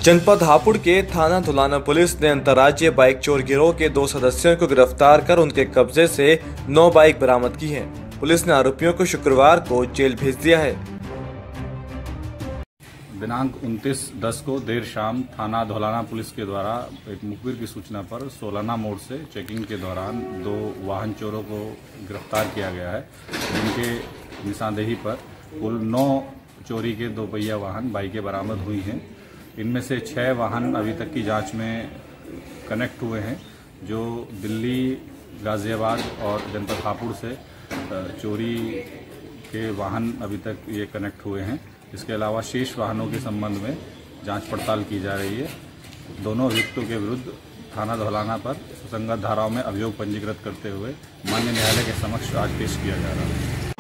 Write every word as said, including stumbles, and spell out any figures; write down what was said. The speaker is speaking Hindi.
जनपद हापुड़ के थाना धुलाना पुलिस ने अंतर्राज्यीय बाइक चोर गिरोह के दो सदस्यों को गिरफ्तार कर उनके कब्जे से नौ बाइक बरामद की हैं। पुलिस ने आरोपियों को शुक्रवार को जेल भेज दिया है। दिनांक उनतीस दस को देर शाम थाना धुलाना पुलिस के द्वारा एक मुखबिर की सूचना पर सोलाना मोड़ से चेकिंग के दौरान दो वाहन चोरों को गिरफ्तार किया गया है, जिनके निशानदेही पर कुल नौ चोरी के दो पहिया वाहन बाइकें बरामद हुई हैं। इनमें से छह वाहन अभी तक की जांच में कनेक्ट हुए हैं, जो दिल्ली, गाजियाबाद और जनपद हापुड़ से चोरी के वाहन अभी तक ये कनेक्ट हुए हैं। इसके अलावा शेष वाहनों के संबंध में जांच पड़ताल की जा रही है। दोनों अभियुक्तों के विरुद्ध थाना धुलाना पर सुसंगत धाराओं में अभियोग पंजीकृत करते हुए माननीय न्यायालय के समक्ष आज पेश किया जा रहा है।